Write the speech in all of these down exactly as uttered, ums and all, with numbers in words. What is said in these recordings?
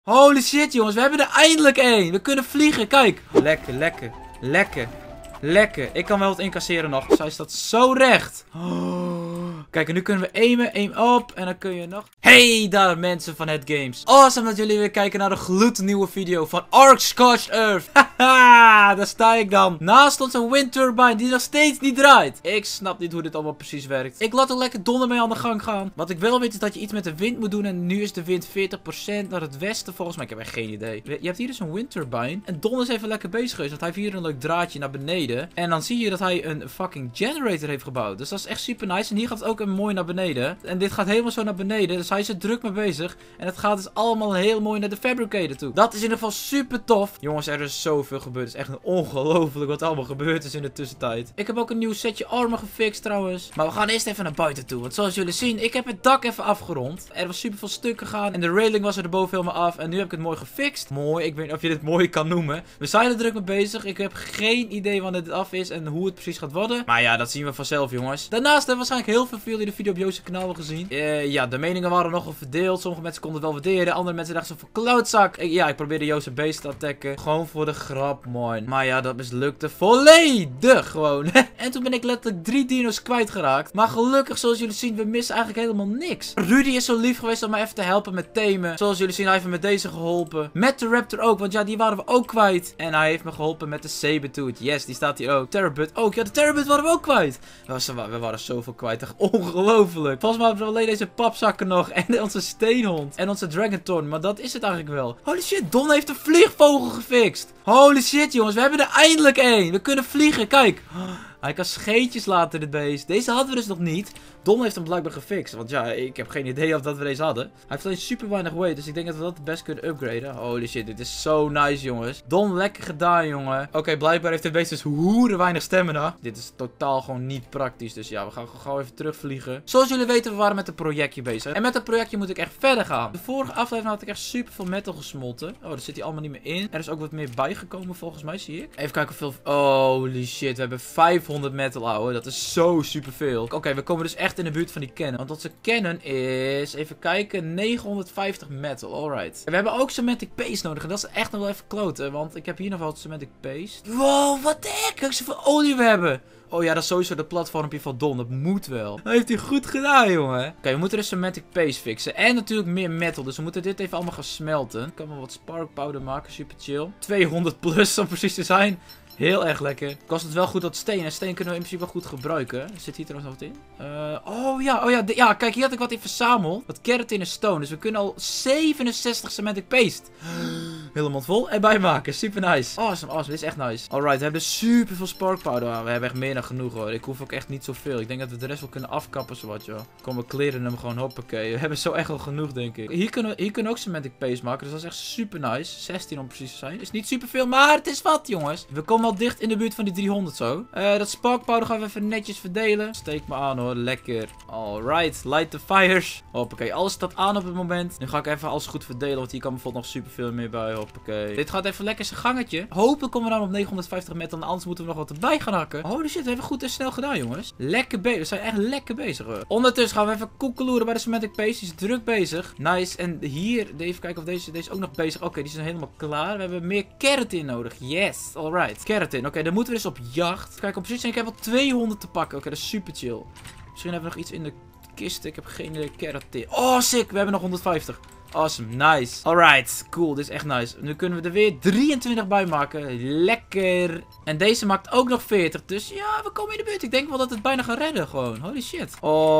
Holy shit, jongens. We hebben er eindelijk één. We kunnen vliegen. Kijk. Lekker, lekker. Lekker. Lekker. Ik kan wel wat incasseren nog. Zij staat zo recht. Oh. Kijk, en nu kunnen we aimen. Aim op. En dan kun je nog... Hey daar, mensen van Het Games. Awesome dat jullie weer kijken naar de gloednieuwe video van Ark Scorched Earth. Haha, daar sta ik dan. Naast ons een wind turbine die nog steeds niet draait. Ik snap niet hoe dit allemaal precies werkt. Ik laat er lekker donder mee aan de gang gaan. Wat ik wel weet is dat je iets met de wind moet doen. En nu is de wind veertig procent naar het westen volgens mij. Ik heb echt geen idee. Je hebt hier dus een wind turbine. En Don is even lekker bezig geweest. Want hij heeft hier een leuk draadje naar beneden. En dan zie je dat hij een fucking generator heeft gebouwd. Dus dat is echt super nice. En hier gaat het ook een mooi naar beneden. En dit gaat helemaal zo naar beneden. Dus hij is er druk mee bezig. En het gaat dus allemaal heel mooi naar de fabricator toe. Dat is in ieder geval super tof. Jongens, er is zoveel gebeurd. Het is echt ongelooflijk wat allemaal gebeurd is in de tussentijd. Ik heb ook een nieuw setje armor gefixt trouwens. Maar we gaan eerst even naar buiten toe. Want zoals jullie zien, ik heb het dak even afgerond. Er was super veel stuk gegaan. En de railing was er erboven helemaal af. En nu heb ik het mooi gefixt. Mooi. Ik weet niet of je dit mooi kan noemen. We zijn er druk mee bezig. Ik heb geen idee wanneer dit af is. En hoe het precies gaat worden. Maar ja, dat zien we vanzelf, jongens. Daarnaast hebben waarschijnlijk heel veel van jullie de video op Joost's kanaal gezien. Uh, ja, de meningen waren nogal verdeeld. Sommige mensen konden het wel waarderen. Andere mensen dachten zo van klootzak. Ik, ja, ik probeerde Joost's beest te attacken. Gewoon voor de grap, man. Maar ja, dat mislukte volledig gewoon. En toen ben ik letterlijk drie dino's kwijtgeraakt. Maar gelukkig, zoals jullie zien, we missen eigenlijk helemaal niks. Rudy is zo lief geweest om mij even te helpen met themen. Zoals jullie zien, hij heeft me met deze geholpen. Met de Raptor ook, want ja, die waren we ook kwijt. En hij heeft me geholpen met de Sabertooth. Yes, die staat hier ook. Terrabud ook. Ja, de Terrabud waren we ook kwijt. We waren, we waren zoveel kwijt. Echt ongelooflijk. Volgens mij hebben we alleen deze papzakken nog. En onze steenhond. En onze Dragonthorn. Maar dat is het eigenlijk wel. Holy shit, Don heeft een vliegvogel gefixt. Holy shit, jongens. We hebben er eindelijk één. We kunnen vliegen. Kijk. Hij kan scheetjes laten, dit beest. Deze hadden we dus nog niet. Don heeft hem blijkbaar gefixt. Want ja, ik heb geen idee of dat we deze hadden. Hij heeft alleen super weinig weight. Dus ik denk dat we dat het best kunnen upgraden. Holy shit, dit is zo nice, jongens. Don, lekker gedaan, jongen. Oké, okay, blijkbaar heeft dit beest dus hoeren weinig stamina. Dit is totaal gewoon niet praktisch. Dus ja, we gaan gewoon even terugvliegen. Zoals jullie weten, we waren met een projectje bezig. En met dat projectje moet ik echt verder gaan. De vorige aflevering had ik echt super veel metal gesmolten. Oh, daar zit hij allemaal niet meer in. Er is ook wat meer bijgekomen, volgens mij, zie ik. Even kijken hoeveel... Holy shit, we hebben vijfhonderd metal, ouwe. Dat is zo super veel. Oké, okay, we komen dus echt in de buurt van die cannon. Want onze cannon is... Even kijken. negenhonderdvijftig metal. Alright. En we hebben ook cementic paste nodig. En dat is echt nog wel even kloten. Want ik heb hier nog wel cementic paste. Wow, wat de heck. Kijk zoveel olie we hebben. Oh ja, dat is sowieso het platformpje van Don. Dat moet wel. Dat heeft hij goed gedaan, jongen. Oké, okay, we moeten dus cementic paste fixen. En natuurlijk meer metal. Dus we moeten dit even allemaal gaan smelten. Ik kan wel wat spark powder maken. Super chill. tweehonderd plus om precies te zijn. Heel erg lekker. Kost het wel goed dat steen. En steen kunnen we in principe wel goed gebruiken. Zit hier trouwens nog wat in? Uh, oh ja, oh ja. Ja, kijk, hier had ik wat in verzameld. Wat keratin en stone. Dus we kunnen al zevenenzestig cementic paste. Helemaal vol. En bijmaken. Super nice. Awesome, awesome. Dit is echt nice. Alright, we hebben super veel spark powder. We hebben echt meer dan genoeg, hoor. Ik hoef ook echt niet zoveel. Ik denk dat we de rest wel kunnen afkappen, zowat, joh. Kom, we kleren hem gewoon, hoppakee. We hebben zo echt wel genoeg, denk ik. Hier kunnen we, hier kunnen we ook cementic paste maken. Dus dat is echt super nice. zestien om precies te zijn. Is niet super veel, maar het is wat, jongens. We komen wel dicht in de buurt van die driehonderd zo. Uh, dat spark powder gaan we even netjes verdelen. Steek me aan, hoor. Lekker. Alright. Light the fires. Hoppakee. Alles staat aan op het moment. Nu ga ik even alles goed verdelen. Want hier kan bijvoorbeeld nog super veel meer bij. Hoppakee. Dit gaat even lekker zijn gangetje. Hopelijk komen we dan op negenhonderdvijftig metal. En anders moeten we nog wat erbij gaan hakken. Holy shit. We hebben goed en snel gedaan, jongens. Lekker bezig. We zijn echt lekker bezig, hoor. Ondertussen gaan we even koekeloeren bij de cementic paste. Die is druk bezig. Nice. En hier. Even kijken of deze, deze ook nog bezig. Oké, okay, die zijn helemaal klaar. We hebben meer keratin nodig. Yes. Alright. Keratin. Oké, okay, dan moeten we dus op jacht. Kijk, op precies. Ik heb al tweehonderd te pakken. Oké, okay, dat is super chill. Misschien hebben we nog iets in de kist. Ik heb geen idee. Keratin. Oh, sick. We hebben nog honderdvijftig. Awesome, nice. Alright, cool. Dit is echt nice. Nu kunnen we er weer drieëntwintig bij maken. Lekker. En deze maakt ook nog veertig. Dus ja, we komen in de buurt. Ik denk wel dat het bijna gaat redden gewoon. Holy shit.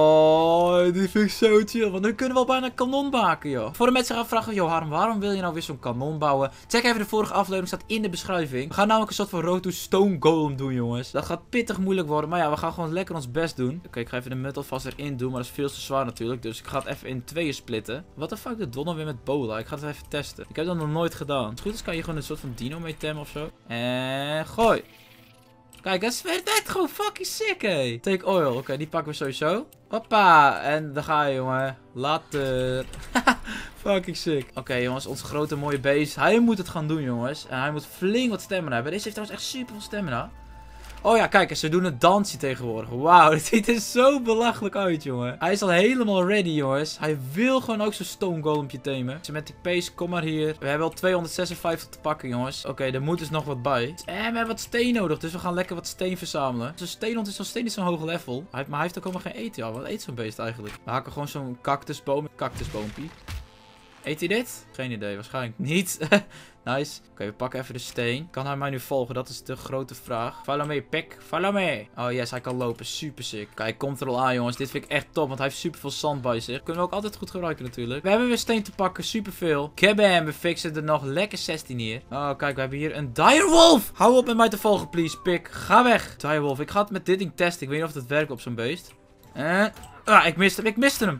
Oh, die vind ik zo chill. Want nu kunnen we al bijna een kanon maken, joh. Voor de mensen gaan vragen, joh, Harm, waarom wil je nou weer zo'n kanon bouwen? Check even de vorige aflevering. Staat in de beschrijving. We gaan namelijk een soort van road to stone golem doen, jongens. Dat gaat pittig moeilijk worden. Maar ja, we gaan gewoon lekker ons best doen. Oké, okay, ik ga even de metal vast erin doen. Maar dat is veel te zwaar natuurlijk. Dus ik ga het even in tweeën splitten. Wat de fuck, de Don weer met bola. Ik ga het even testen. Ik heb dat nog nooit gedaan. Als het goed is kan je gewoon een soort van dino mee temmen of zo. En gooi. Kijk, dat is echt gewoon fucking sick, hé. Take oil. Oké, okay, die pakken we sowieso. Hoppa. En daar ga je, jongen. Later. Fucking sick. Oké, okay, jongens. Onze grote mooie beest. Hij moet het gaan doen, jongens. En hij moet flink wat stamina hebben. Deze heeft trouwens echt super veel stamina. Oh ja, kijk eens. Ze doen een dansje tegenwoordig. Wauw, dit ziet er zo belachelijk uit, jongen. Hij is al helemaal ready, jongens. Hij wil gewoon ook zo'n stone golempje tamen. Semantic Pace, kom maar hier. We hebben al tweehonderdzesenvijftig te pakken, jongens. Oké, okay, er moet dus nog wat bij. En we hebben wat steen nodig, dus we gaan lekker wat steen verzamelen. Zijn steenhond is nog steeds niet zo'n hoog level. Hij, maar hij heeft ook helemaal geen eten. Ja, wat eet zo'n beest eigenlijk? We hakken gewoon zo'n cactusboom. Cactusboompie. Eet hij dit? Geen idee, waarschijnlijk niet. Nice. Oké, okay, we pakken even de steen. Kan hij mij nu volgen? Dat is de grote vraag. Follow me, pik. Follow me. Oh yes, hij kan lopen. Super sick. Kijk, hij komt er al aan, jongens. Dit vind ik echt top, want hij heeft super veel zand bij zich. Kunnen we ook altijd goed gebruiken natuurlijk. We hebben weer steen te pakken. Super veel. Kabam, we fixen er nog lekker zestien hier. Oh, kijk, we hebben hier een direwolf. Hou op met mij te volgen, please, pik. Ga weg. Direwolf. Ik ga het met dit ding testen. Ik weet niet of het werkt op zo'n beest. Eh. Ah, ik miste hem. Ik miste hem.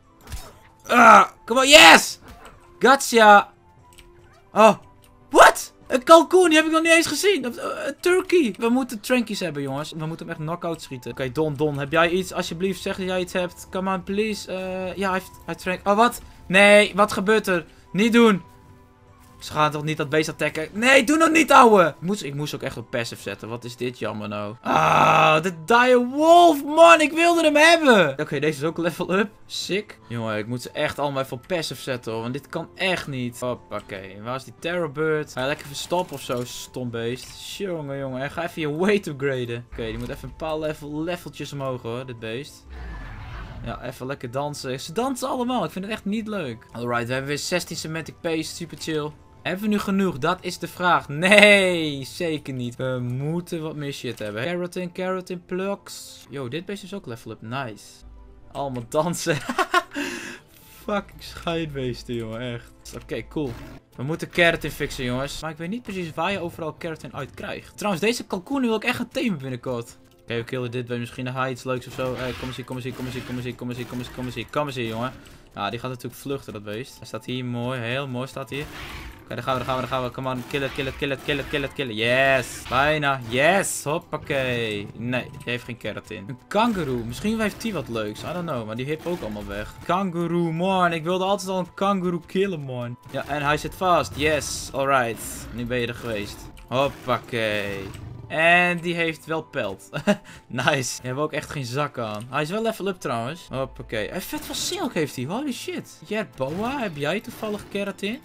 Ah, kom op. Yes! Gotcha. Oh. Wat? Een kalkoen, die heb ik nog niet eens gezien. Een uh, turkey. We moeten trankies hebben, jongens. We moeten hem echt knock-out schieten. Oké, okay, Don, Don. Heb jij iets? Alsjeblieft, zeg dat jij iets hebt. Come on, please. Uh, ja, hij heeft... Hij trank... Oh, wat? Nee, wat gebeurt er? Niet doen. Ze gaan toch niet dat beest attacken? Nee, doe nog niet, ouwe. Ik moest, ik moest ook echt op passive zetten. Wat is dit jammer nou? Ah, de direwolf, man. Ik wilde hem hebben. Oké, okay, deze is ook level up. Sick. Jongen, ik moet ze echt allemaal even op passive zetten, hoor. Want dit kan echt niet. Hoppakee. Waar is die terrorbird? Ga je lekker verstoppen of zo, stom beest. Jongen, jongen. En ga even je weight upgraden. Oké, okay, die moet even een paar level, leveltjes omhoog, hoor. Dit beest. Ja, even lekker dansen. Ze dansen allemaal. Ik vind het echt niet leuk. Alright, we hebben weer zestien semantic pace. Super chill. Hebben we nu genoeg? Dat is de vraag. Nee, zeker niet. We moeten wat meer shit hebben. Keratin, keratin, plugs. Yo, dit beest is ook level up. Nice. Allemaal dansen. Fucking scheidbeesten, jongen. Echt. Oké, okay, cool. We moeten keratin fixen, jongens. Maar ik weet niet precies waar je overal keratin uit krijgt. Trouwens, deze kalkoen wil ik echt gaan tamen binnenkort. Oké, okay, we killen dit. Weet misschien nog iets leuks of zo. Hey, kom eens hier, kom eens hier, kom eens hier, kom eens hier, kom eens hier, kom eens hier, kom eens hier, kom eens hier, jongen. Ja, die gaat natuurlijk vluchten, dat beest. Hij staat hier, mooi. Heel mooi staat hier. Oké, okay, daar gaan we, daar gaan we, daar gaan we. Come on, kill it, kill it, kill it, kill it, kill it, kill it. Yes, bijna. Yes, hoppakee. Nee, die heeft geen keratin. Een kangaroo. Misschien heeft die wat leuks. I don't know, maar die hip ook allemaal weg. Kangaroo, man. Ik wilde altijd al een kangaroo killen, man. Ja, en hij zit vast. Yes, alright. Nu ben je er geweest. Hoppakee. En die heeft wel pelt. Nice. Die hebben ook echt geen zak aan. Hij is wel level up trouwens. Hoppakee. Hij vet van silk heeft hij. Holy shit. Jerboa, heb jij toevallig keratin?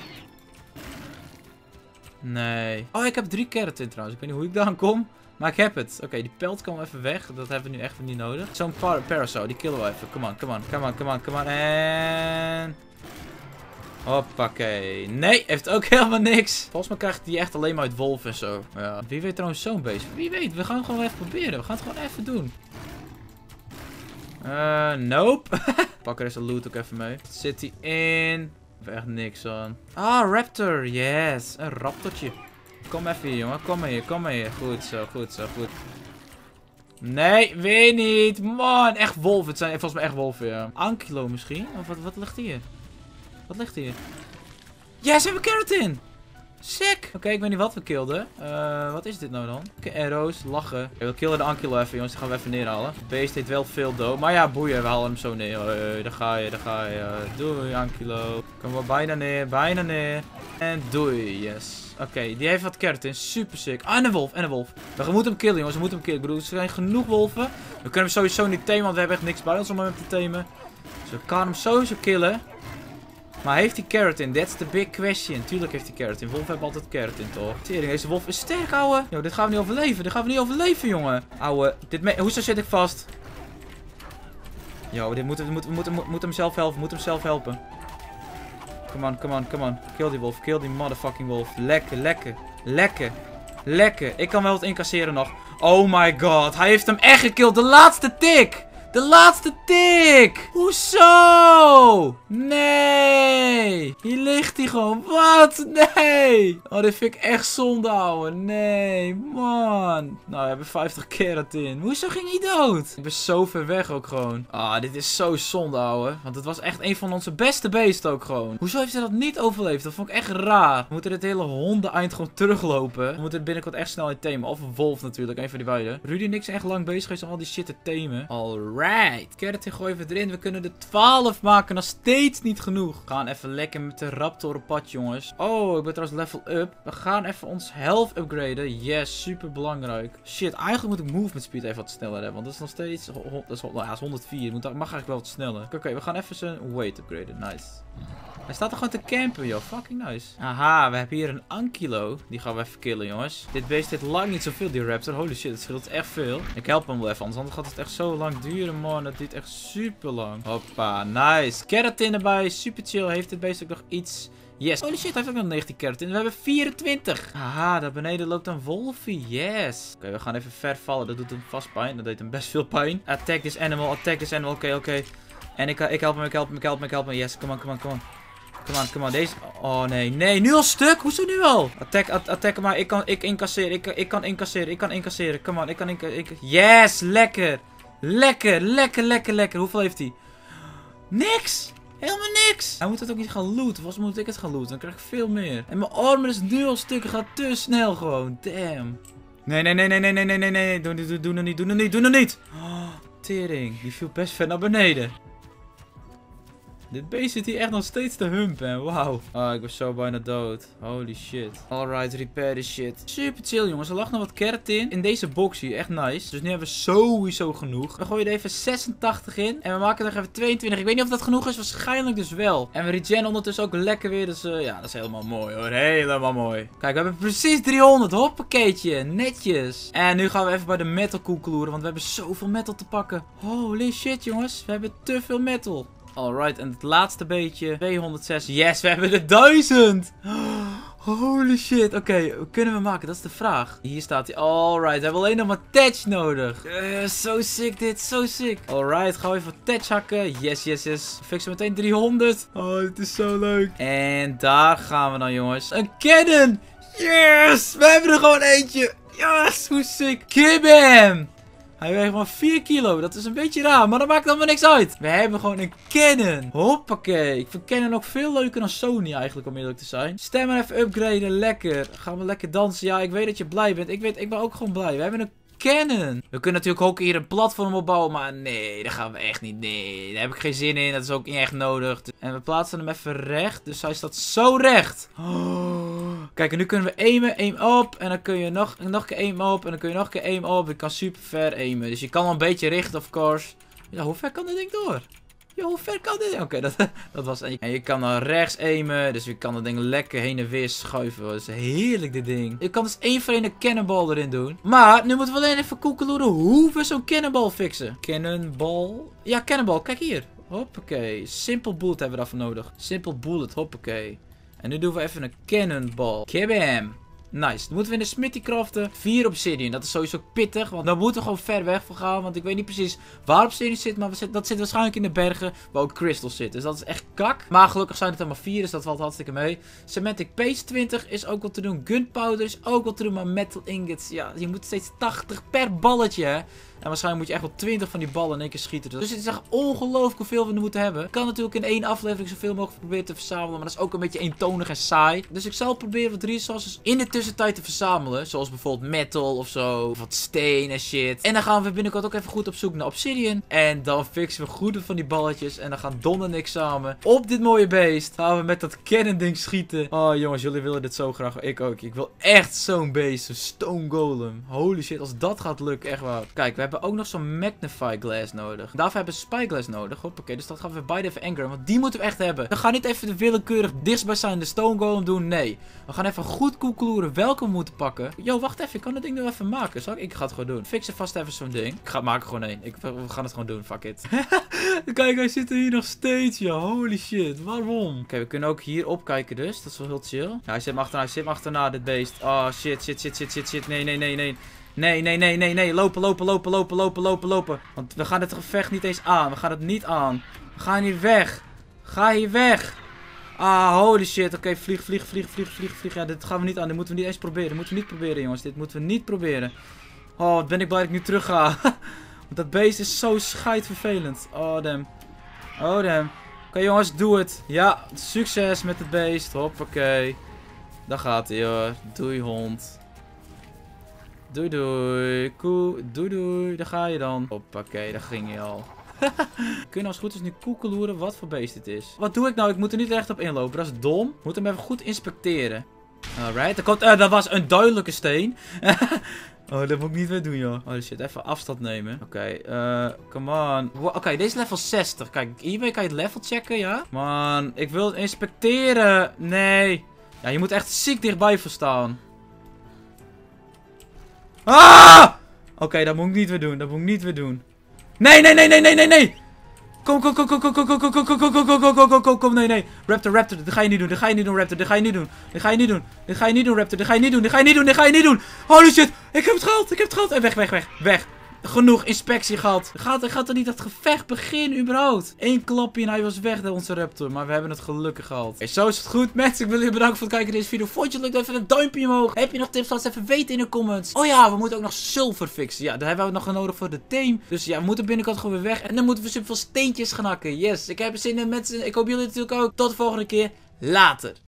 Nee. Oh, ik heb drie keratin trouwens. Ik weet niet hoe ik daar aan kom. Maar ik heb het. Oké, okay, die pelt kan even weg. Dat hebben we nu echt niet nodig. Zo'n par parasol, die killen we even. Come on, come on, come on, come on, come on. En... Hoppakee. Nee, heeft ook helemaal niks. Volgens mij krijgt hij echt alleen maar uit wolf en zo. Ja. Wie weet trouwens zo'n beest. Wie weet, we gaan het gewoon even proberen. We gaan het gewoon even doen. Uh, nope. Pak er eens de loot ook even mee. Wat zit hij in? Echt niks aan. Ah, raptor. Yes. Een raptortje. Kom even hier, jongen. Kom maar hier, kom maar hier. Goed zo, goed zo, goed. Nee, weer niet. Man, echt wolven. Het zijn volgens mij echt wolven, ja. Ankylo misschien? Of wat, wat ligt hier? Wat ligt hier? Yes, we hebben keratin. Sick. Oké, okay, ik weet niet wat we kilden. Uh, wat is dit nou dan? Oké, okay, arrows, lachen. Okay, we killen de Ankylo even, jongens. Die gaan we even neerhalen. Het beest heeft wel veel dood. Maar ja, boeien. We halen hem zo neer. Uh, daar ga je, daar ga je. Uh, doei, Ankylo. Kom maar bijna neer, bijna neer. En doei, yes. Oké, okay, die heeft wat keratin. Super sick. Ah, en een wolf, en een wolf. We moeten hem killen, jongens. We moeten hem killen. Ik bedoel, er zijn genoeg wolven. We kunnen hem sowieso niet tamen, want we hebben echt niks bij ons om hem te tamen. Dus we kunnen hem sowieso killen. Maar heeft hij keratin? That's the big question. Tuurlijk heeft hij keratin. Wolven hebben altijd keratin, toch? Tering, deze wolf is sterk, ouwe. Yo, dit gaan we niet overleven. Dit gaan we niet overleven, jongen. Ouwe, dit hoezo zit ik vast? Yo, dit moeten we moeten, moeten, moeten, moeten hem zelf helpen. We moeten hem zelf helpen. Come on, come on, come on. Kill die wolf. Kill die motherfucking wolf. Lekker, lekker. Lekker. Lekker. Ik kan wel wat incasseren nog. Oh my god. Hij heeft hem echt gekilld. De laatste tik. De laatste tik! Hoezo? Nee! Hier ligt hij gewoon. Wat? Nee! Oh, dit vind ik echt zonde, ouwe. Nee, man. Nou, we hebben vijftig keratin. Hoezo ging hij dood? Ik ben zo ver weg ook gewoon. Ah, dit is zo zonde, ouwe. Want het was echt een van onze beste beesten ook gewoon. Hoezo heeft hij dat niet overleefd? Dat vond ik echt raar. We moeten dit hele hondeneind gewoon teruglopen. We moeten het binnenkort echt snel in tamen. Of een wolf natuurlijk, een van die beiden. Rudy en ik zijn echt lang bezig geweest om al die shit te tamen. Alright. Alright. Keratin gooien we erin. We kunnen er twaalf maken. Nog steeds niet genoeg. We gaan even lekker met de raptor op pad, jongens. Oh, ik ben trouwens level up. We gaan even ons health upgraden. Yes, super belangrijk. Shit, eigenlijk moet ik movement speed even wat sneller hebben. Want dat is nog steeds... Dat is, nou ja, dat is honderdvier. Moet, mag eigenlijk wel wat sneller. Oké, okay, we gaan even zijn weight upgraden. Nice. Hij staat er gewoon te campen, joh. Fucking nice. Aha, we hebben hier een Ankylo. Die gaan we even killen, jongens. Dit beest heeft lang niet zoveel, die raptor. Holy shit, het scheelt echt veel. Ik help hem wel even, anders gaat het echt zo lang duren, man. Dat duurt echt super lang. Hoppa, nice. Keratin erbij, super chill. Heeft dit beest ook nog iets... Yes. Holy shit, hij heeft ook nog negentien keratin. We hebben vierentwintig. Haha, daar beneden loopt een wolfie. Yes. Oké, okay, we gaan even ver vallen. Dat doet hem vast pijn. Dat deed hem best veel pijn. Attack this animal, attack this animal. Oké, okay, oké. Okay. En ik, ik help hem, ik help hem, ik help hem, ik help hem. Yes, come on, come on, come on. Come on, come on. Deze... Oh, nee. Nee, nu al stuk? Hoezo nu al? Attack, at attack maar. Ik kan, ik incasseer. Ik, ik kan incasseren. Ik kan incasseren. Come on, ik kan incasseren. Yes, lekker. Lekker, lekker, lekker, lekker. Hoeveel heeft hij? Niks. Helemaal niks. Hij moet het ook niet gaan looten. Volgens moet ik het gaan looten. Dan krijg ik veel meer. En mijn armor is nu al stukken. Gaat te snel gewoon. Damn. Nee, nee, nee, nee, nee, nee, nee, nee, nee. Doe, doe, doe, doe nog niet. Doe nog niet. Doe nog niet. Oh, tering. Die viel best ver naar beneden. Dit beest zit hier echt nog steeds te humpen. Wauw. Oh, ik ben zo bijna dood. Holy shit. Alright, repair this shit. Super chill, jongens. Er lag nog wat keratin in deze box hier. Echt nice. Dus nu hebben we sowieso genoeg. We gooien er even zesentachtig in. En we maken er even tweeëntwintig. Ik weet niet of dat genoeg is. Waarschijnlijk dus wel. En we regen ondertussen ook lekker weer. Dus uh, ja, dat is helemaal mooi hoor. Helemaal mooi. Kijk, we hebben precies driehonderd. Hoppakeetje. Netjes. En nu gaan we even bij de metal koekeloeren. Want we hebben zoveel metal te pakken. Holy shit, jongens. We hebben te veel metal. Alright, en het laatste beetje. tweehonderdzes. Yes, we hebben de duizend. Holy shit. Oké, okay, kunnen we maken? Dat is de vraag. Hier staat hij. Alright, we hebben alleen nog maar Thatch nodig. Uh, zo sick dit, zo sick. Alright, gaan we even Thatch hakken. Yes, yes, yes. Fixen meteen driehonderd. Oh, dit is zo leuk. En daar gaan we dan, jongens. Een cannon. Yes, we hebben er gewoon eentje. Yes, hoe sick. Kibam. Hij weegt maar vier kilo. Dat is een beetje raar. Maar dat maakt allemaal niks uit. We hebben gewoon een cannon. Hoppakee. Ik vind cannon ook veel leuker dan Sony eigenlijk, om eerlijk te zijn. Stem maar even upgraden. Lekker. Gaan we lekker dansen. Ja, ik weet dat je blij bent. Ik weet, ik ben ook gewoon blij. We hebben een cannon. We kunnen natuurlijk ook hier een platform opbouwen. Maar nee, dat gaan we echt niet. Nee, daar heb ik geen zin in. Dat is ook niet echt nodig. En we plaatsen hem even recht. Dus hij staat zo recht. Oh. Kijk, en nu kunnen we aimen. Aim op. En dan kun je nog, nog een keer aim op. En dan kun je nog een keer aim op. Ik kan super ver aimen. Dus je kan wel een beetje richten, of course. Ja, hoe ver kan dit ding door? Ja, hoe ver kan dit? Oké, okay, dat, dat was... En je kan naar rechts aimen. Dus je kan dat ding lekker heen en weer schuiven. Dat is heerlijk, dit ding. Je kan dus één voor één een cannonball erin doen. Maar nu moeten we alleen even koekeloeren hoe we zo'n cannonball fixen. Cannonball? Ja, cannonball. Kijk hier. Hoppakee. Simple bullet hebben we daarvoor nodig. Simple bullet. Hoppakee. En nu doen we even een cannonball. Kibam. Nice. Dan moeten we in de smithy craften. vier obsidian. Dat is sowieso pittig. Want dan moeten we gewoon ver weg van gaan. Want ik weet niet precies waar obsidian zit. Maar we zit, dat zit waarschijnlijk in de bergen waar ook crystals zitten. Dus dat is echt kak. Maar gelukkig zijn het er maar vier. Dus dat valt hartstikke mee. Cementic paste twintig is ook wat te doen. Gunpowder is ook wat te doen. Maar metal ingots. Ja, je moet steeds tachtig per balletje. Hè. En waarschijnlijk moet je echt wel twintig van die ballen in één keer schieten. Dus het is echt ongelooflijk hoeveel we er moeten hebben. Ik kan natuurlijk in één aflevering zoveel mogelijk proberen te verzamelen. Maar dat is ook een beetje eentonig en saai. Dus ik zal proberen wat resources in de tussentijd te verzamelen. Zoals bijvoorbeeld metal of zo. Of wat steen en shit. En dan gaan we binnenkort ook even goed op zoek naar obsidian. En dan fixen we goed van die balletjes. En dan gaan Don en ik samen op dit mooie beest. Gaan we met dat cannon ding schieten. Oh jongens, jullie willen dit zo graag. Ik ook. Ik wil echt zo'n beest. Een stone golem. Holy shit, als dat gaat lukken. Echt waar. Kijk, we hebben ook nog zo'n magnify glass nodig. Daarvoor hebben we spyglass nodig. Hoppakee, dus dat gaan we beide even engraven. Want die moeten we echt hebben. We gaan niet even de willekeurig dichtstbijzijnde stone golem doen. Nee. We gaan even goed koekeloeren welke we moeten pakken. Yo, wacht even. Ik kan dat ding nog even maken. Zal ik? Ik ga het gewoon doen. Fixen vast even zo'n ding. Ik ga het maken gewoon één. Ik, we gaan het gewoon doen. Fuck it. Kijk, hij zit er hier nog steeds. Ja, holy shit. Waarom? Oké, okay, we kunnen ook hier opkijken dus. Dat is wel heel chill. Ja, hij zit me achterna. Hij zit me achterna, dit beest. Oh, shit, shit, shit, shit, shit, shit. Nee, nee, nee, nee. Nee, nee, nee, nee, nee. Lopen, lopen, lopen, lopen, lopen, lopen, lopen. Want we gaan het gevecht niet eens aan. We gaan het niet aan. We gaan hier weg. Ga hier weg. Ah, holy shit. Oké, okay, vlieg, vlieg, vlieg, vlieg, vlieg, vlieg. Ja, dit gaan we niet aan. Dit moeten we niet eens proberen. Dit moeten we niet proberen, jongens. Dit moeten we niet proberen. Oh, wat ben ik blij dat ik nu terug ga. Want dat beest is zo scheidvervelend. Oh, damn. Oh, damn. Oké, okay, jongens, doe het. Ja, succes met het beest. Hoppakee. Daar gaat hij, hoor. Doei, hond. Doei doei. Koe, doei doei. Daar ga je dan. Hoppakee, daar ging je al. Kun je nou als goed is nu koekeloeren wat voor beest het is. Wat doe ik nou? Ik moet er niet recht op inlopen. Dat is dom. Ik moet hem even goed inspecteren. Alright. Er komt, uh, dat was een duidelijke steen. Oh, dat moet ik niet meer doen, joh. Oh shit, even afstand nemen. Oké, okay, uh, come on. Oké, okay, deze is level zestig. Kijk, hiermee kan je het level checken, ja? Man, ik wil het inspecteren. Nee. Ja, je moet echt ziek dichtbij voor staan. Ah! Oké, okay, dat moet ik niet weer doen. Dat moet ik niet weer doen. Nee, nee, nee, nee, nee, nee, nee. Kom, kom, kom, kom, kom, kom, kom, kom, kom, kom, kom, kom, kom, kom, kom, kom, kom, nee, nee. Raptor, Raptor, dit ga je niet doen, dit ga je niet doen, Raptor, dit ga je niet doen. Dit ga je niet doen, dit ga je niet doen, Raptor, dit ga je niet doen, dit ga je niet doen, dit ga je niet doen. Holy shit, ik heb het gehaald, ik heb het gehaald. En weg, weg, weg, weg. Genoeg inspectie gehad. Gaat, gaat er niet dat gevecht beginnen überhaupt? Eén klapje en hij was weg, onze Raptor. Maar we hebben het gelukkig gehad. Okay, zo is het goed. Mensen, ik wil jullie bedanken voor het kijken naar deze video. Vond je het leuk? Even een duimpje omhoog. Heb je nog tips? Laat het even weten in de comments. Oh ja, we moeten ook nog zilver fixen. Ja, daar hebben we nog nodig voor de team. Dus ja, we moeten binnenkort gewoon weer weg. En dan moeten we super veel steentjes gaan hakken. Yes, ik heb er zin in mensen. Ik hoop jullie natuurlijk ook. Tot de volgende keer. Later.